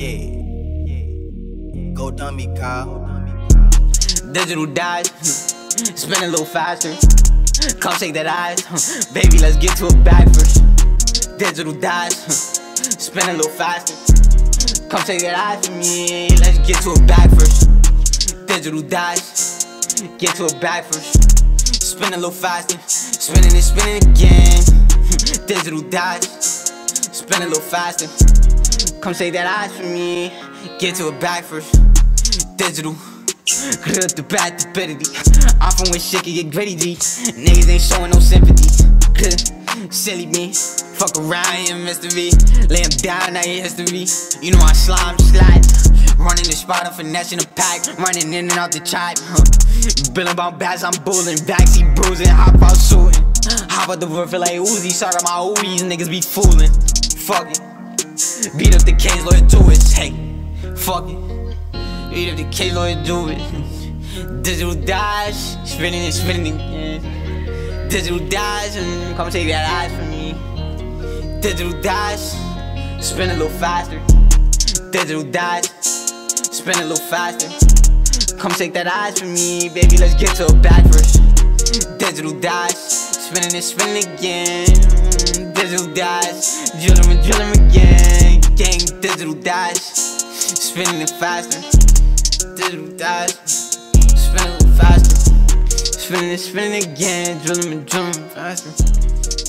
Yeah. Go dummy, Kyle. Digital dies, spin a little faster. Come shake that eyes, baby, let's get to a bag first. Digital dies, spin a little faster. Come shake that eyes for me, let's get to a bag first. Digital dies, get to a bag first. Spin a little faster, spinning and spinning again. Digital dies, spin a little faster. Come shake that eyes for me, get to a bag first. Digital, the bad stupidity. I'm from where shit can get gritty, G. Niggas ain't showing no sympathy. Silly me, fuck around, you Mr. V. Lay him down, now he history. You know I slide. Running the spot, I'm finessing the pack. Running in and out the tribe. Billin' about bags, I'm bulling. Backseat bruising, hop out shooting. Hop out the roof, feel like Uzi. Shot out my Uzi's, niggas be fooling. Fuck it. Beat up the case, lawyer do it. Hey, fuck it. Beat up the case, lawyer do it. Digital dash, spinning and spinning again. Digital dash, come take that eyes from me. Digital dash, spin a little faster. Digital dash, spin a little faster. Come take that eyes from me, baby, let's get to a bag first. Digital dash, spinning and spinning again. Digital dash, drilling again. Gang, digital dash, spinning it faster. Digital dash, spinning a little faster. Spinning again, drilling faster.